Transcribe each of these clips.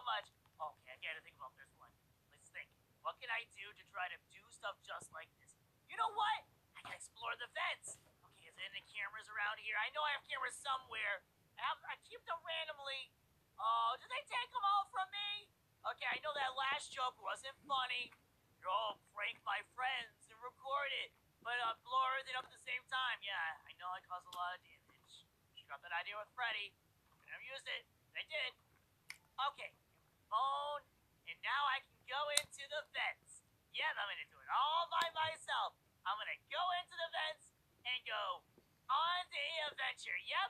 much. Okay, I gotta think about this one. Let's think. What can I do to try to do stuff just like this? You know what? I can explore the vents. Okay, is there any cameras around here? I know I have cameras somewhere. I keep them randomly. Oh, did they take them all from me? Okay, I know that last joke wasn't funny. You're all prank my friends and record it, but blow everything up at the same time. Yeah, I know I caused a lot of damage. She got that idea with Freddy. I never used it. I did. Okay, my phone, and now I can go into the vents. Yeah, I'm gonna do it all by myself. I'm gonna go into the vents and go on the adventure. Yep,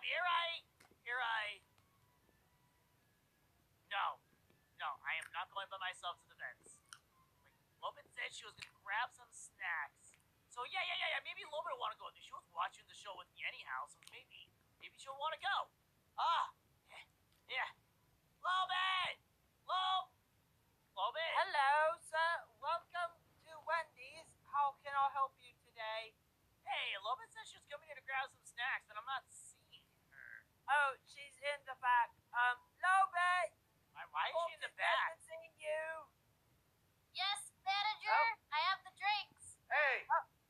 No, no, I am not going by myself to the vents. Like, Lopin said she was gonna grab some snacks. So yeah. Maybe Lopin will want to go with me. She was watching the show with me anyhow, so maybe she'll want to go. Yeah. Lopin! Lopin! Hello, sir. Welcome to Wendy's. How can I help you today? Hey, Lopin said she was coming here to grab some snacks, and I'm not seeing her. Oh, she's in the back. Lobet! Why is she in the back? Hasn't seen you. Yes, manager. Oh. I have the drinks. Hey!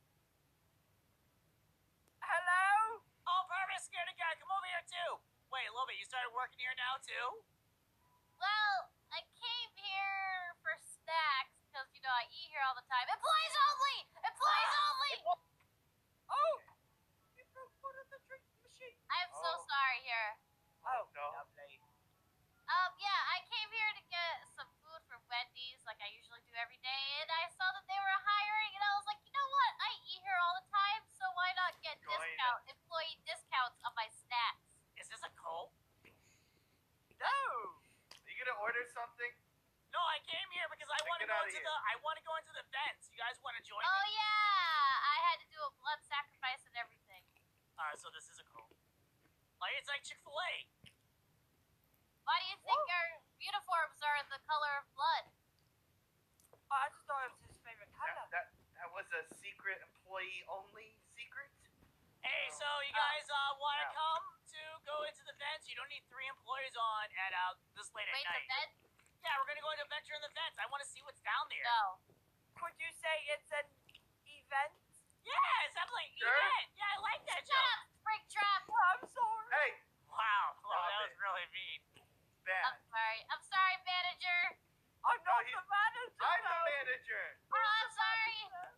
Hello? Oh, perfect, scaredy cat, come over here too. Wait, Lopin, you started working here now too? Well, I came here for snacks because I eat here all the time. Employees only. Employees only. Oh! You broke one of the drink machines. I'm so Oh. sorry here. Oh, no. lovely. Yeah, I came here to get some food from Wendy's like I usually do every day, and I saw that they were hiring, and I was like, you know what? I eat here all the time, so why not get employee discounts on my snacks? Is this a cult? No! Are you gonna order something? No, I came here because I want to Get go outta into here. I want to go into the vents. You guys want to join Oh me? yeah, I had to do a blood sacrifice and everything. Alright, so this is a cult. Like, it's like Chick-fil-A. Why do you think our uniforms are the color of blood? Oh, I just thought it was his favorite color. That was a secret employee only secret? Hey, so you guys want to Yeah. come to go into the vents? You don't need 3 employees on at this late at Wait, the night. bed? Yeah, we're gonna go into adventure in the vents. I want to see what's down there. No. Could you say it's an event? Yeah, it's definitely Sure. event. Yeah, I like that Shut joke. up, Springtrap! Oh, I'm sorry. Hey! Wow, well, Stop that was it. really mean. Bad. I'm sorry, manager. I'm not he's- the manager. I'm the no. manager! Oh, I'm sorry.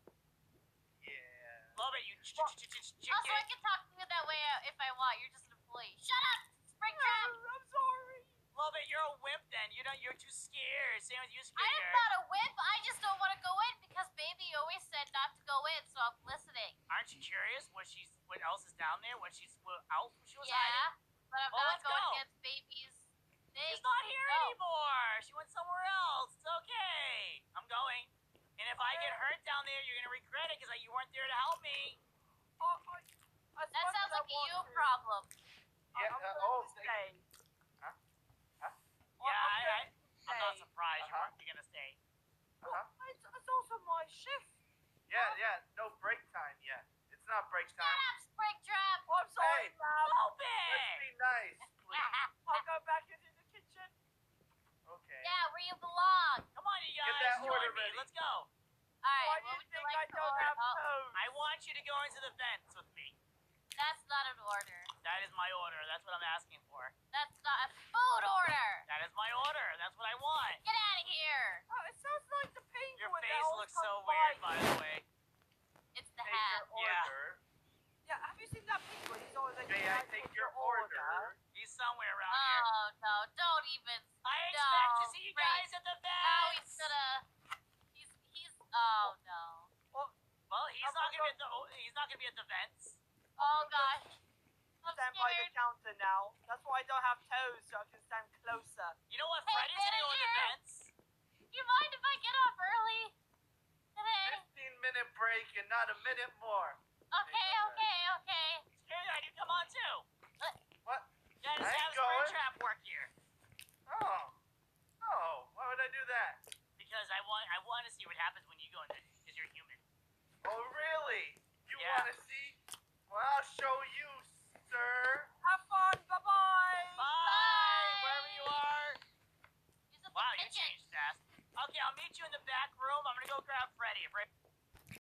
Yeah. Love it, you chicken. Also, I can talk to you that way if I want. You're just an employee. Shut up, Springtrap! I'm sorry. Love it, you're a wimp then. You're too scared. Same with you, I Skinny. am not a wimp. I just don't want to go in because baby always said not to go in, so I'm listening. Aren't you curious what else is down there? What else she was hiding? Yeah, but I'm Well, not let's going go. against baby's thing. She's not here No. anymore. She went somewhere else. It's okay. I'm going. And if I get hurt down there, you're gonna regret it because you weren't there to help me. That sounds like a you problem. Yeah, I'm going oh, to stay. Yeah, I'm not stay. surprised Uh-huh. you're gonna stay. Uh-huh. It's also my shift. Yeah, no break time yet. It's not break Shut time. up, Springtrap! Oh, I'm sorry, Hey. ma'am. Open! Let's be nice, please. I'll go back into the kitchen. Okay. Yeah, where you belong. Come on, you Get guys, that join order me. ready. Let's go. Alright, Why do what you would you think like I to don't order? have Oh, toes? I want you to go into the vents with me. that's not an order. That is my order. That's what I'm asking for. That's not a food order. That is my order. That's what I want. Get out of here. Oh, it sounds like the penguin. Your that face always looks so comes weird, by. by the way. It's the Take hat. your Yeah. order. Yeah, have you seen that penguin? He's always like, May I take your order? He's somewhere around here. Oh no, don't even. I expect to no, see you Frank. guys at the Now he's vents. gonna. Oh no. Well, he's not gonna be at the vents. Oh gosh. I'm stand by the scared. counter now. That's why I don't have toes, so I can stand closer. You know what? Hey, Freddy's gonna go in the manager. vents. Do you mind if I get off early today? 15-minute break and not a minute more. Okay. Here, you come on too. What? Yeah, just I ain't have going. Springtrap work here Oh, why would I do that? because I want to see what happens when you go in there because you're human. Oh, really? You Yeah. want to see? Well, I'll show you, sir. Have fun. Bye-bye. Bye, wherever you are. Use the Wow, Attention! changed fast. Okay, I'll meet you in the back room. I'm gonna go grab Freddy.